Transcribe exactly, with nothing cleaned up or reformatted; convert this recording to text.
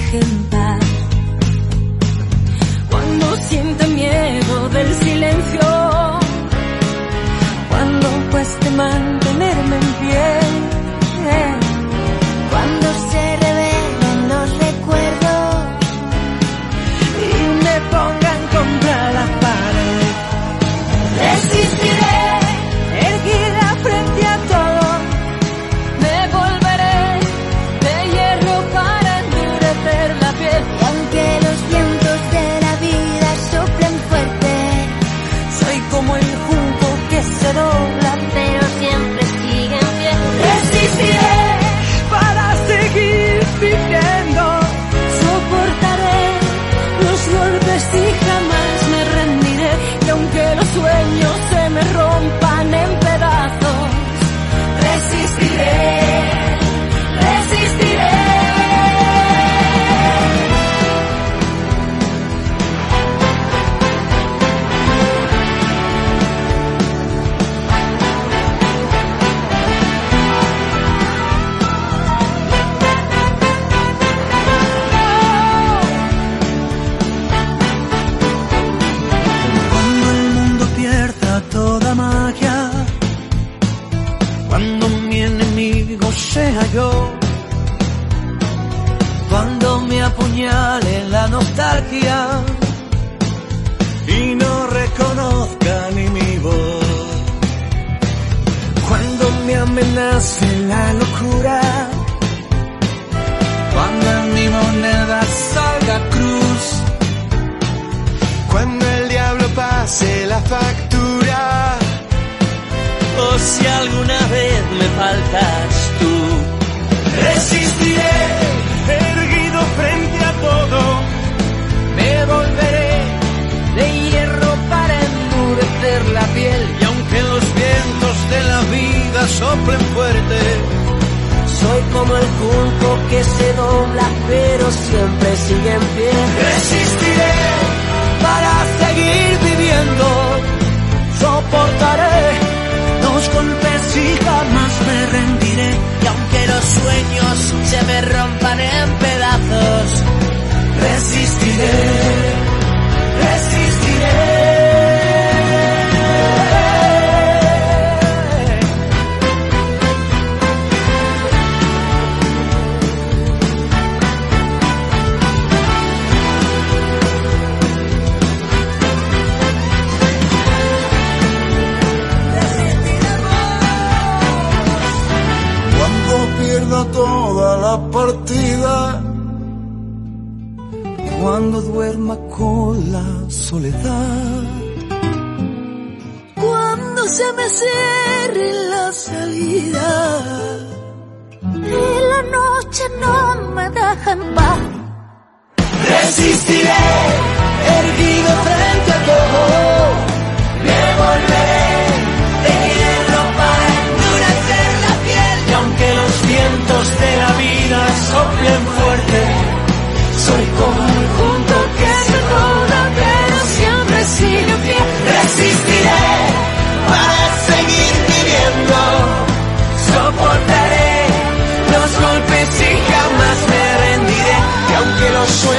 deje en paz. Cuando sienta miedo del silencio, cuando cueste mantenerme en pie, cuando se revelen los recuerdos y me pongan contra la pared, resistiré, erguida frente a todo, me volveré de hierro para endurecer la piel. Y aunque los vientos de la vida soplen fuerte, soy como el junco que se dobla, pero siempre sigue en pie. Resistiré para seguir viviendo, soportaré los golpes y jamás me rendiré. Y aunque los sueños se me rompan en pedazos, resistiré, resistiré. Cuando el mundo pierda toda magia, cuando mi enemigo sea yo, cuando me apuñale la nostalgia y no reconozca ni mi voz, cuando me amenace la locura, cuando en mi moneda salga cruz, cuando el diablo pase la factura, o si alguna vez me faltas tú, resistiré, erguido frente a todo, me volveré de hierro para endurecer la piel. Y aunque los vientos de la vida soplen fuerte, Soy como el junco que se dobla, pero siempre sigue en pie. resistiré para seguir viviendo, soportaré los golpes y jamás me rendiré. Y aunque los sueños se me rompan en pedazos, Resistiré, resistiré. Cuando pierda toda la partida, cuando duerma con la soledad, cuando se me cierre la salida y la noche no me deja en paz, resistiré, erguido frente a todo, me volveré de hierro para endurecer la piel. Y aunque los vientos de la vida soplen fuerte, soy como el junco que se dobla, pero siempre sigue en pie. Resistiré para seguir viviendo, soportaré los golpes y jamás me rendiré. Y aunque los sueños